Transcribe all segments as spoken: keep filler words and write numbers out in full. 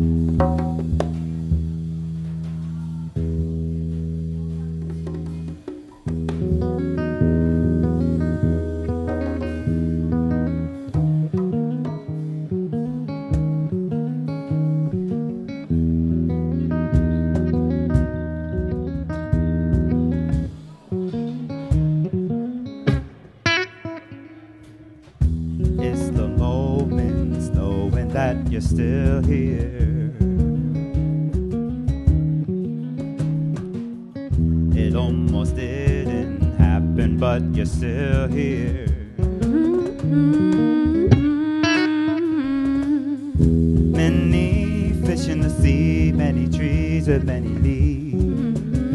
You're still here. It almost didn't happen, but you're still here. Mm-hmm. Many fish in the sea, many trees with many leaves.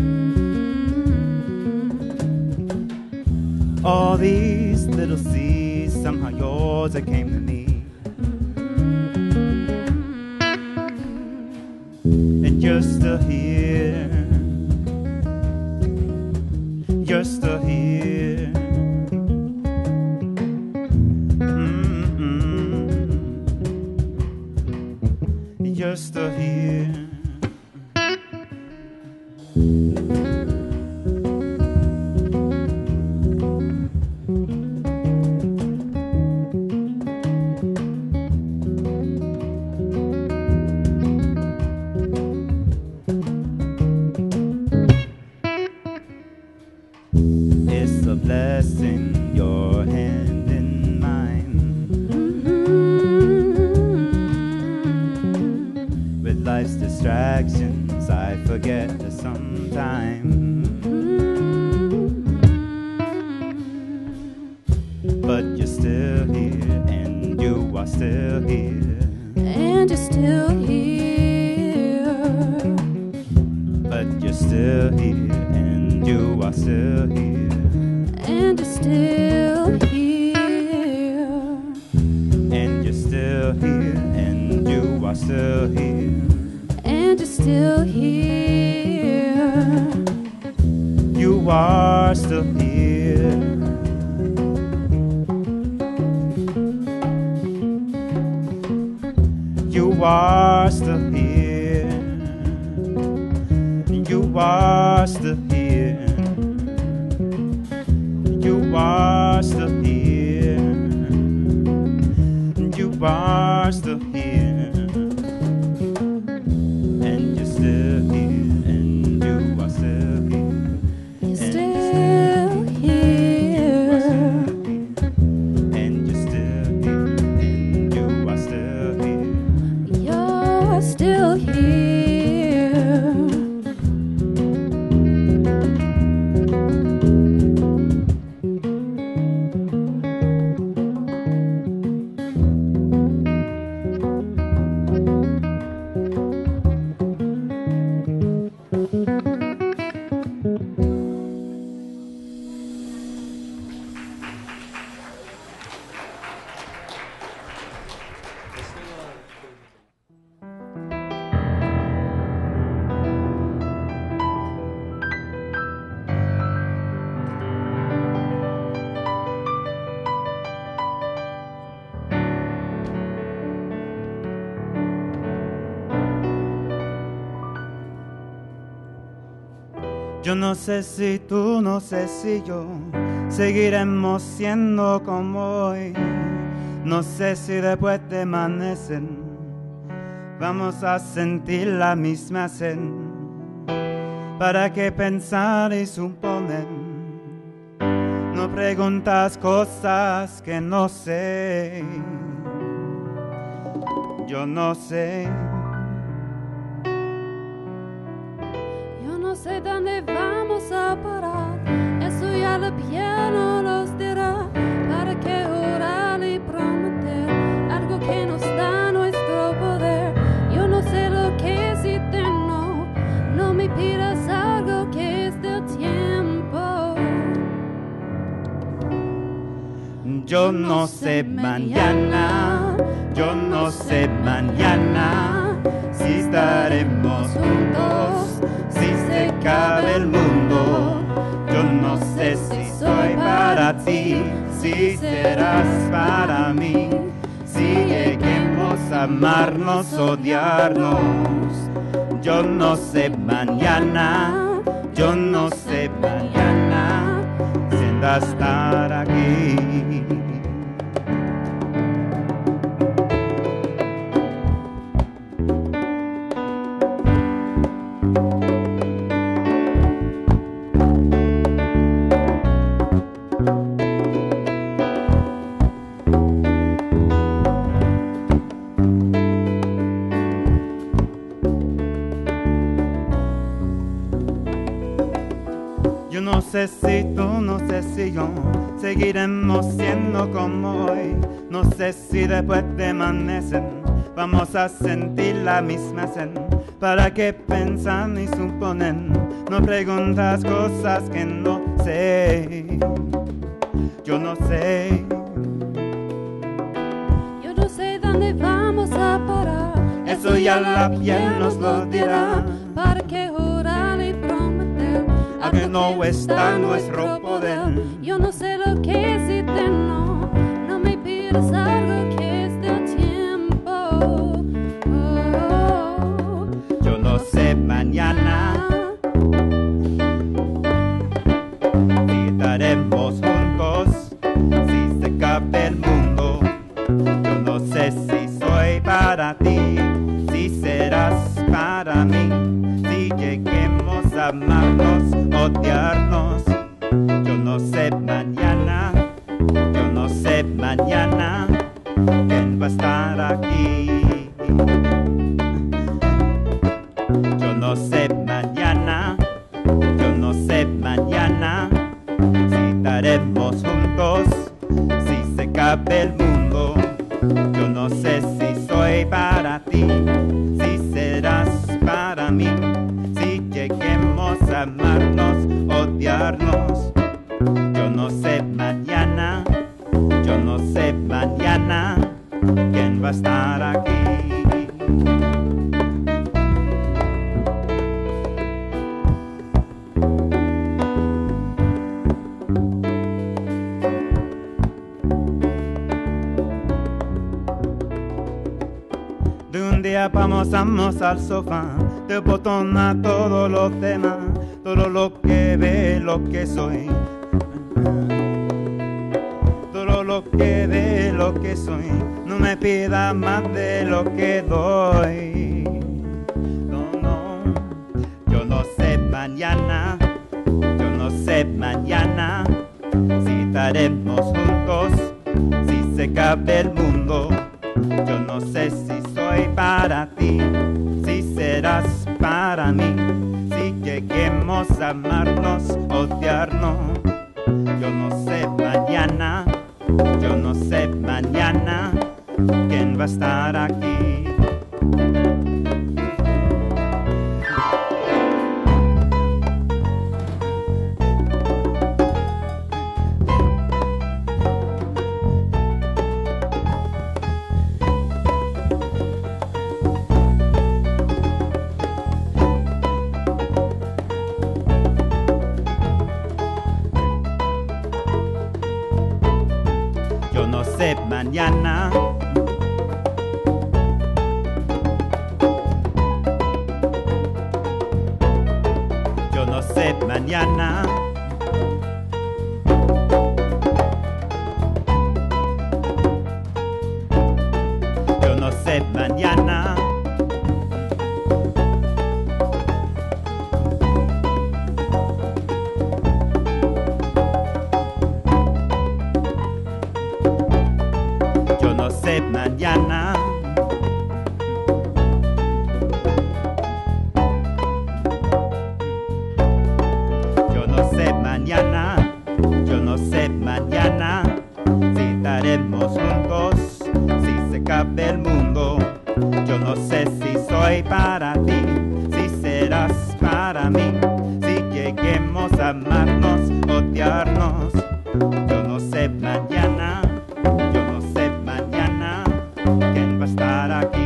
Mm-hmm. All these little seas, somehow yours that came to me. You're still here. You're still here. Mm-mm. You're still here. Blessing your hand in mine. Mm-hmm. With life's distractions, I forget that sometimes. Mm-hmm. But you're still here, and you are still here. And you're still here. But you're still here, and you are still here. And you're still here. And you're still here. And you are still here. And you're still here. You are still here. You are still here. You are still here. You are still here. You are still here. And you're still here. And you are still here. You're still here. And you're still here. And you are still here. You're still here. Yo no sé si tú, no sé si yo seguiremos siendo como hoy. No sé si después de amanecer vamos a sentir la misma sed. ¿Para qué pensar y suponer? No preguntas cosas que no sé. Yo no sé. No sé dónde vamos a parar, eso ya la piel no nos dirá. ¿Para qué orar y prometer algo que nos da nuestro poder? Yo no sé lo que es eterno, no me pidas algo que es del tiempo. Yo no sé mañana, yo no sé mañana si estaremos juntos, si se acabe el mundo. Yo no sé si soy para ti, si serás para mí, si lleguemos amarnos, odiarnos. Yo no sé mañana, yo no sé mañana, sin estar aquí. Yo no sé si tú, no sé si yo seguiremos siendo como hoy. No sé si después de amanecer vamos a sentir la misma sed. ¿Para qué pensar ni suponer? No preguntas cosas que no sé. Yo no sé. Yo no sé dónde vamos a parar. Eso ya la piel nos lo dirá. ¿Para qué jurar y prometer? A que no está en nuestro poder. Yo no sé lo que es eterno. No me pidas algo que es del tiempo. Oh, yo no sé mañana si estaremos juntos, si se acabe el mundo. Yo no sé si soy para ti, si serás para mí, si lleguemos a amarnos, odiarnos. Yo no sé mañana, yo no sé mañana quién va a estar aquí. Yo no sé mañana, yo no sé mañana si estaremos juntos, si se acabe el mundo. Yo no sé si soy para ti, si serás para mí, si lleguemos a amarnos, odiarnos. Yo no sé mañana, yo no sé mañana quién va a estar aquí. De un día vamos, vamos al sofá, te botona todos los temas, todo lo que ve, lo que soy. Todo lo que ve, lo que soy. No me pidas más de lo que doy. No, no. Yo no sé mañana, yo no sé mañana si estaremos juntos, si se acabe el mundo. Yo no sé si soy para ti, si serás para mí, si lleguemos a amarnos, odiarnos. Yo no sé mañana, yo no sé mañana quién va a estar aquí. Yo no sé mañana, yo no sé mañana, yo no sé mañana, yo no sé mañana, yo no sé mañana, yo no sé mañana si estaremos juntos, si se acabe el mundo. Yo no sé si soy para ti, si serás para mí, si lleguemos a amarnos, odiarnos. Yo no sé mañana, yo no sé mañana quién va a estar aquí.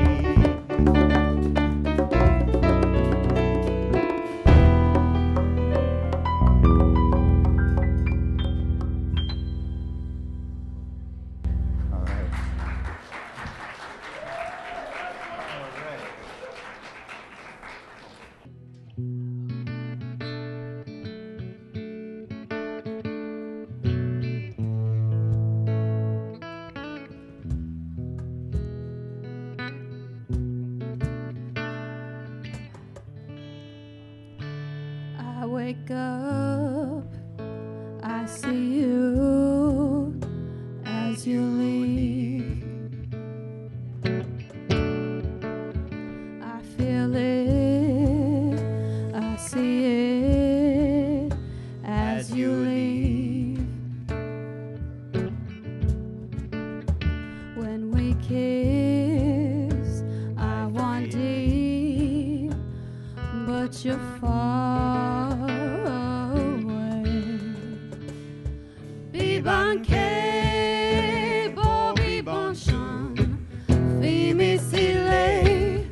wake up, I see you as you leave. I feel it, I see it as you leave. When we kiss, I want deep, but you're far away. Vivan che bo vivan chan, fimi sile.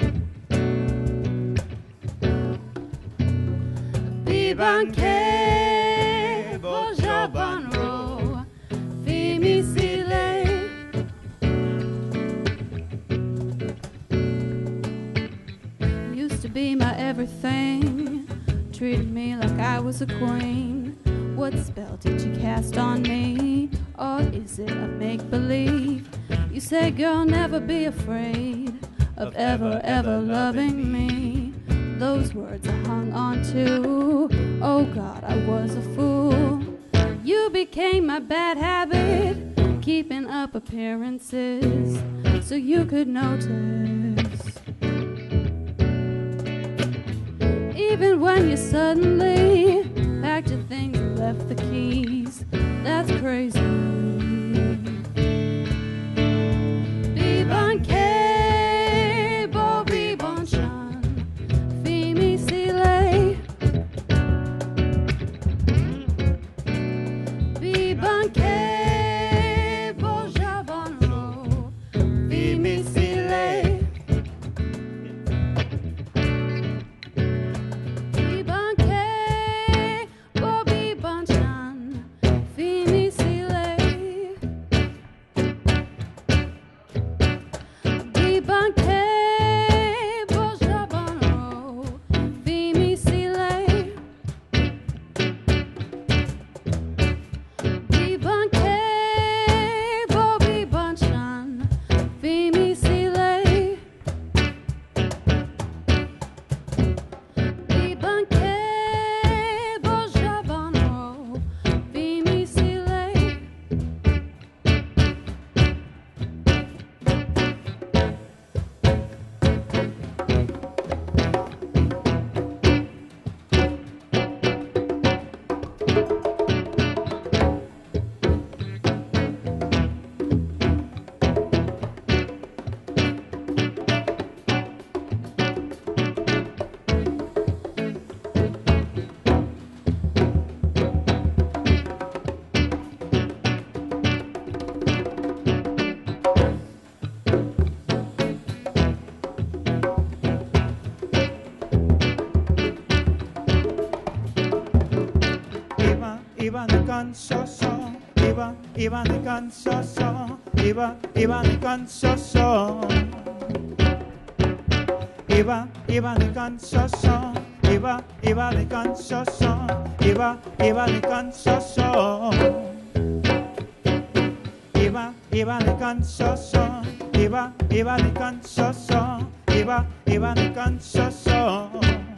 Vivan che bo jaban ro, fimi sile. Used to be my everything, treated me like I was a queen. What spell did you cast on me? Or is it a make-believe? You say, girl, never be afraid of, of ever, ever, ever loving me. Those words I hung on to. Oh God, I was a fool. You became my bad habit, keeping up appearances so you could notice. Even when you suddenly packed your things and left the keys, that's crazy. Vivan che bo vivan chan, fimi sile. Vivan che bo jaban ro, fimi sile. Iba, iba de cansoso, iba, iba de cansoso. Iba, iba de cansoso, iba, iba de cansoso, iba, iba de cansoso. Iba, iba de cansoso, iba, iba de cansoso, iba, iba de cansoso.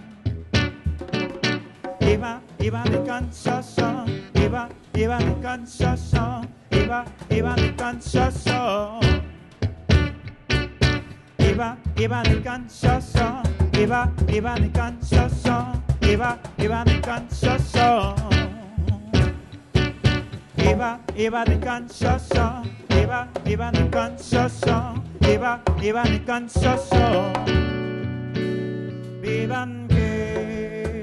Iba, iba de cansoso, iba, iba de cansoso, iba, iba de cansoso. Iba, iba de cansoso, iba, iba de cansoso, iba, iba de cansoso. Iba, iba de cansoso, iba, iba de cansoso, iba, iba de cansoso. Vivan que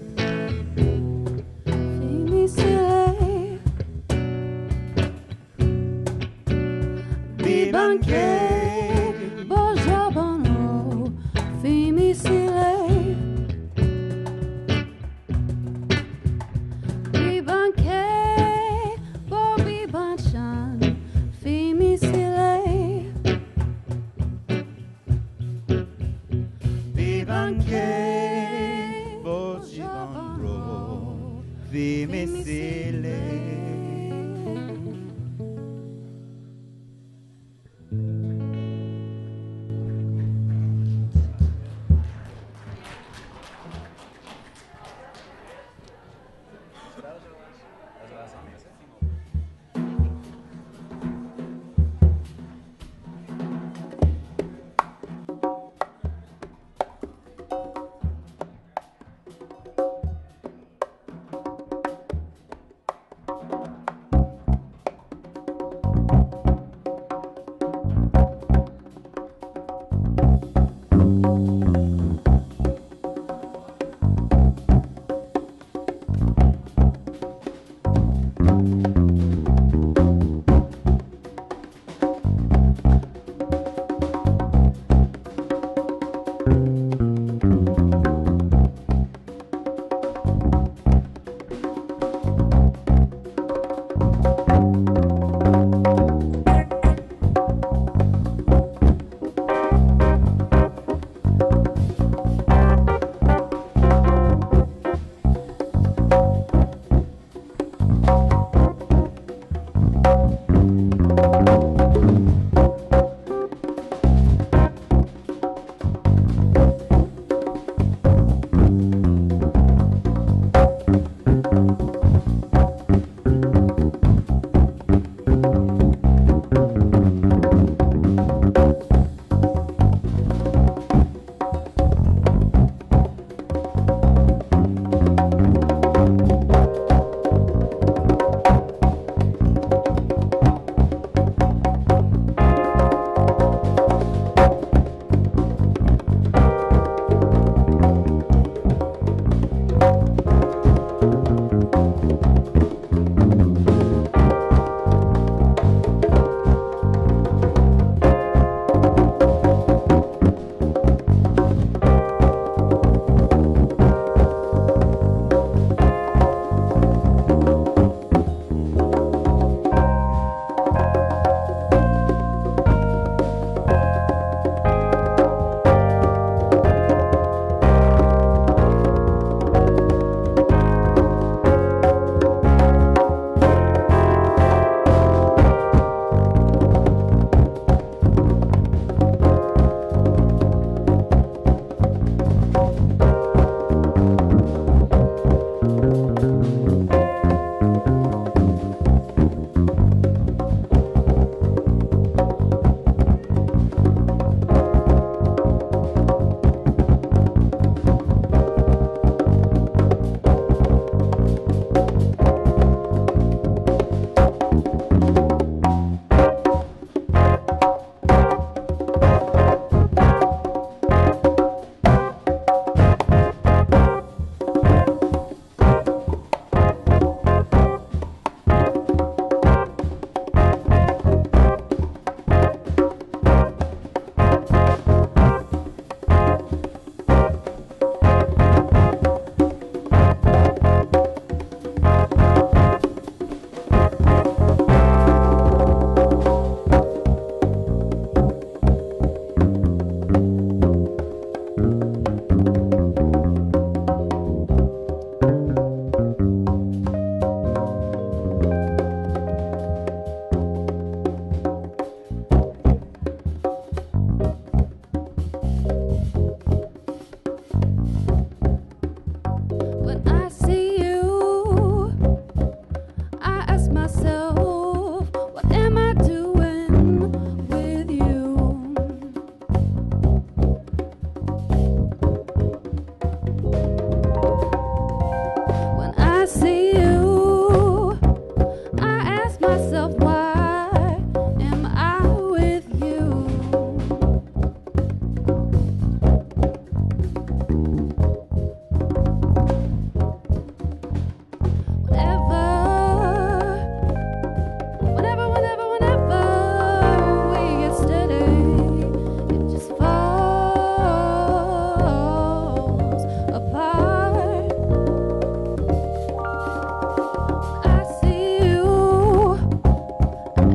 Vivan che bo jaban fimi sile. Vivan che bo vivan chan fimi sile. Vivan che bo jaban fimi sile.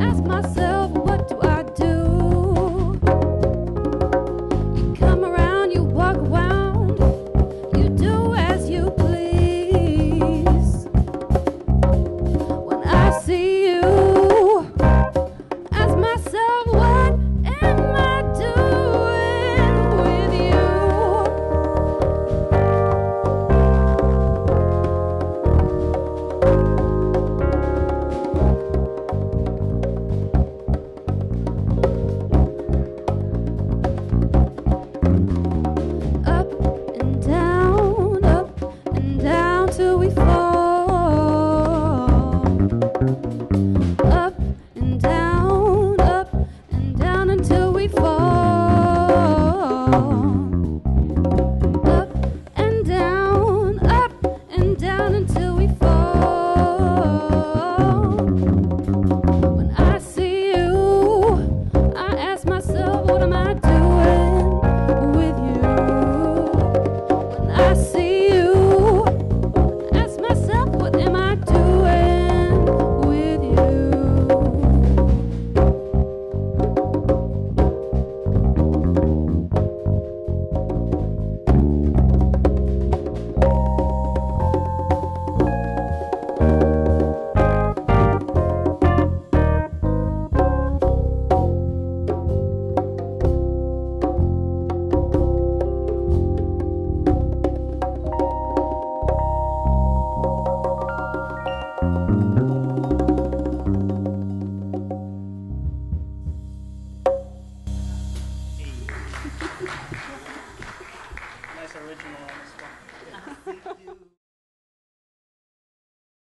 ask myself